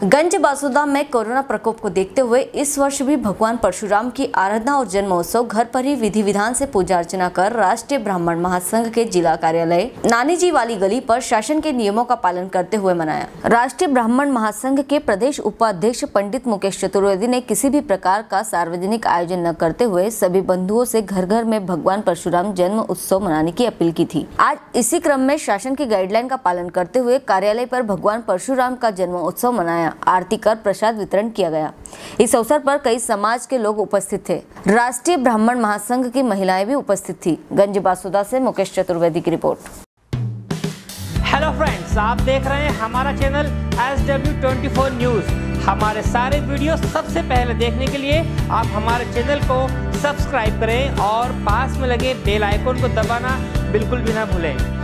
गंज बासुदा में कोरोना प्रकोप को देखते हुए इस वर्ष भी भगवान परशुराम की आराधना और जन्मोत्सव घर पर ही विधि विधान से पूजा अर्चना कर राष्ट्रीय ब्राह्मण महासंघ के जिला कार्यालय नानी जी वाली गली पर शासन के नियमों का पालन करते हुए मनाया। राष्ट्रीय ब्राह्मण महासंघ के प्रदेश उपाध्यक्ष पंडित मुकेश चतुर्वेदी ने किसी भी प्रकार का सार्वजनिक आयोजन न करते हुए सभी बंधुओं से घर घर में भगवान परशुराम जन्म उत्सव मनाने की अपील की थी। आज इसी क्रम में शासन की गाइडलाइन का पालन करते हुए कार्यालय पर भगवान परशुराम का जन्म उत्सव मनाया, आरती कर प्रसाद वितरण किया गया। इस अवसर पर कई समाज के लोग उपस्थित थे। राष्ट्रीय ब्राह्मण महासंघ की महिलाएं भी उपस्थित थी। गंज बासुदा से मुकेश चतुर्वेदी की रिपोर्ट। हेलो फ्रेंड्स, आप देख रहे हैं हमारा चैनल SW24 न्यूज। हमारे सारे वीडियो सबसे पहले देखने के लिए आप हमारे चैनल को सब्सक्राइब करें और पास में लगे बेल आइकन को दबाना बिल्कुल भी ना भूलें।